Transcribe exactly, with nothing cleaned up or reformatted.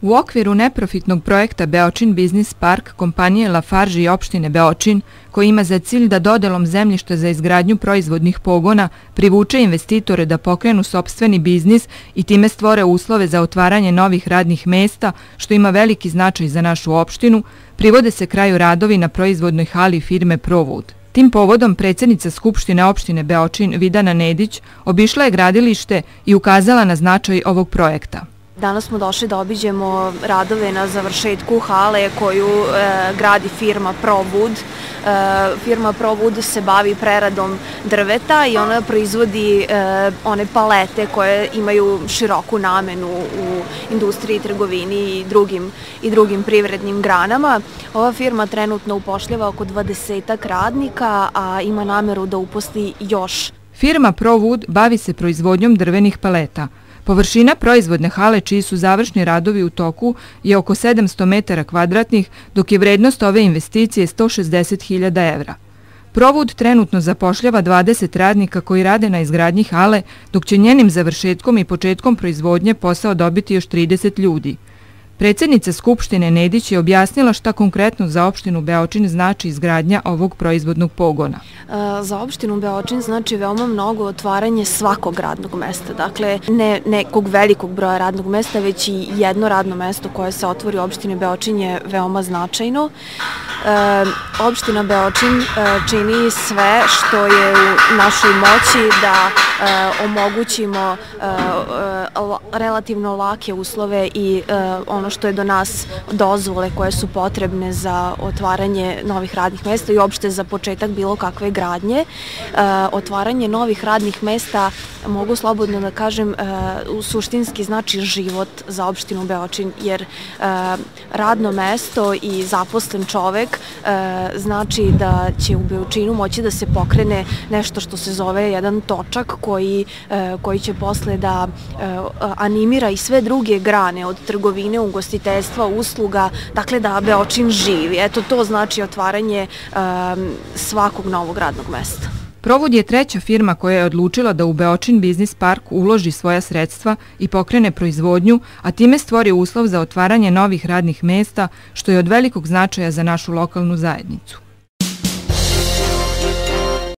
U okviru neprofitnog projekta Beočin Biznis Park kompanije Lafarge i opštine Beočin, koji ima za cilj da dodelom zemljišta za izgradnju proizvodnih pogona privuče investitore da pokrenu sopstveni biznis i time stvore uslove za otvaranje novih radnih mesta, što ima veliki značaj za našu opštinu, privode se kraju radovi na proizvodnoj hali firme ProWood. Tim povodom predsjednica Skupštine opštine Beočin Vidana Nedić obišla je gradilište i ukazala na značaj ovog projekta. Danas smo došli da obiđemo radove na završetku hale koju e, gradi firma ProWood. E, firma ProWood se bavi preradom drveta i ona proizvodi e, one palete koje imaju široku namenu u industriji, trgovini i drugim, i drugim privrednim granama. Ova firma trenutno upošljava oko dvadesetak radnika, a ima nameru da uposli još. Firma ProWood bavi se proizvodnjom drvenih paleta. Površina proizvodne hale čiji su završni radovi u toku je oko sedamsto metara kvadratnih, dok je vrednost ove investicije sto šezdeset hiljada evra. ProWood trenutno zapošljava dvadeset radnika koji rade na izgradnji hale, dok će njenim završetkom i početkom proizvodnje posao dobiti još trideset ljudi. Predsjednica Skupštine Nedić je objasnila šta konkretno za opštinu Beočin znači izgradnja ovog proizvodnog pogona. Za opštinu Beočin znači veoma mnogo otvaranje svakog radnog mesta. Dakle, ne nekog velikog broja radnog mesta, već i jedno radno mesto koje se otvori u opštini Beočin je veoma značajno. Opština Beočin čini sve što je u našoj moći da omogućimo relativno lake uslove i ono što je do nas dozvole koje su potrebne za otvaranje novih radnih mesta i uopšte za početak bilo kakve gradnje. Otvaranje novih radnih mesta, mogu slobodno da kažem, suštinski znači život za opštinu Beočin, jer radno mesto i zaposlen čovek znači da će u Beočinu moći da se pokrene nešto što se zove jedan točak koji, koji će posle da animira i sve druge grane od trgovine, ugostiteljstva, usluga, dakle da Beočin živi. Eto, to znači otvaranje svakog novog radnog mesta. ProWood je treća firma koja je odlučila da u Beočin Biznis Park uloži svoja sredstva i pokrene proizvodnju, a time stvori uslov za otvaranje novih radnih mesta, što je od velikog značaja za našu lokalnu zajednicu.